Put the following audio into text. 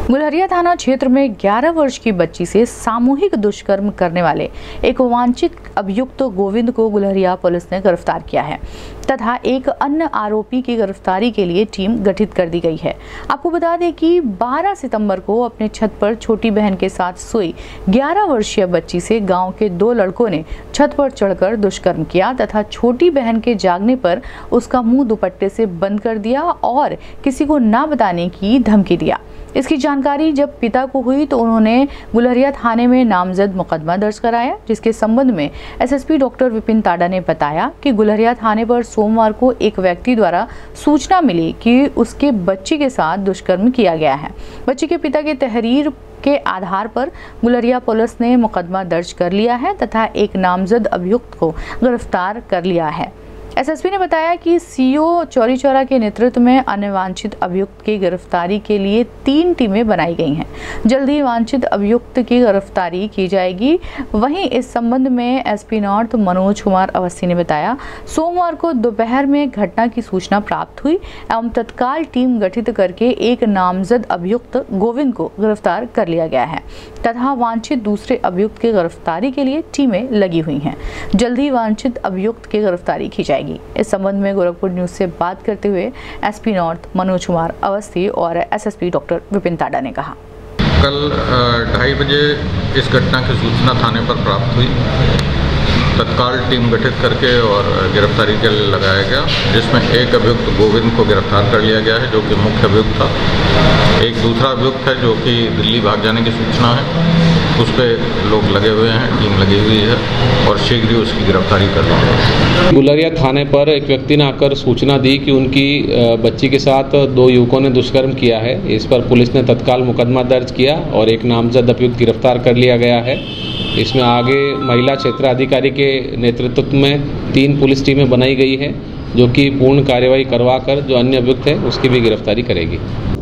गुलरिया थाना क्षेत्र में 11 वर्ष की बच्ची से सामूहिक दुष्कर्म करने वाले एक वांछित अभियुक्त गोविंद को गुलरिया पुलिस ने गिरफ्तार किया है तथा एक अन्य आरोपी की गिरफ्तारी के लिए टीम गठित कर दी गई है। आपको बता दें कि 12 सितंबर को अपने छत पर छोटी बहन के साथ सोई 11 वर्षीय बच्ची से गांव के 2 लड़कों ने छत पर चढ़कर दुष्कर्म किया तथा छोटी बहन के जागने पर उसका मुंह दुपट्टे से बंद कर दिया और किसी को ना बताने की धमकी दिया। इसकी जानकारी जब पिता को हुई तो उन्होंने गुलरिया थाने में नामजद मुकदमा दर्ज कराया, जिसके संबंध में एसएसपी डॉक्टर विपिन ताडा ने बताया कि गुलरिया थाने पर सोमवार को एक व्यक्ति द्वारा सूचना मिली कि उसके बच्ची के साथ दुष्कर्म किया गया है। बच्ची के पिता की तहरीर के आधार पर गुलरिया पुलिस ने मुकदमा दर्ज कर लिया है तथा एक नामजद अभियुक्त को गिरफ्तार कर लिया है। एसएसपी ने बताया कि सीओ चौरी चौरा के नेतृत्व में अन्य वांछित अभियुक्त की गिरफ्तारी के लिए 3 टीमें बनाई गई हैं। जल्द ही वांछित अभियुक्त की गिरफ्तारी की जाएगी। वहीं इस संबंध में एसपी नॉर्थ मनोज कुमार अवस्थी ने बताया, सोमवार को दोपहर में घटना की सूचना प्राप्त हुई एवं तत्काल टीम गठित करके एक नामजद अभियुक्त गोविंद को गिरफ्तार कर लिया गया है तथा वांछित दूसरे अभियुक्त की गिरफ्तारी के लिए टीमें लगी हुई हैं। जल्द ही वांछित अभियुक्त की गिरफ्तारी की जाएगी। इस संबंध में गोरखपुर न्यूज से बात करते हुए एसपी नॉर्थ मनोज कुमार अवस्थी और एसएसपी डॉक्टर विपिन ताडा ने कहा, कल 2:30 बजे इस घटना की सूचना थाने पर प्राप्त हुई। तत्काल टीम गठित करके और गिरफ्तारी के लिए लगाया गया, जिसमें एक अभियुक्त गोविंद को गिरफ्तार कर लिया गया है जो कि मुख्य अभियुक्त था। एक दूसरा अभियुक्त है जो कि दिल्ली भाग जाने की सूचना है, उस पर लोग लगे हुए हैं, टीम लगी हुई है और शीघ्र ही उसकी गिरफ्तारी कर ली जाएगी। गुलरिया थाने पर एक व्यक्ति ने आकर सूचना दी कि उनकी बच्ची के साथ 2 युवकों ने दुष्कर्म किया है। इस पर पुलिस ने तत्काल मुकदमा दर्ज किया और एक नामजद अभियुक्त गिरफ्तार कर लिया गया है। इसमें आगे महिला क्षेत्राधिकारी के नेतृत्व में 3 पुलिस टीमें बनाई गई है जो कि पूर्ण कार्रवाई करवा कर जो अन्य अभियुक्त है उसकी भी गिरफ्तारी करेगी।